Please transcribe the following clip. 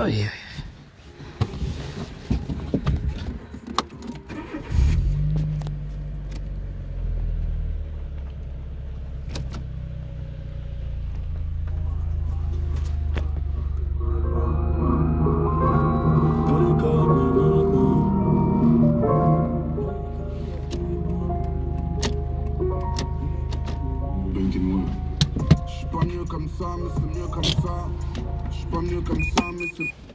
Aïe. J'suis pas mieux comme ça, mais c'est mieux comme ça. J'suis pas mieux comme ça, mais c'est...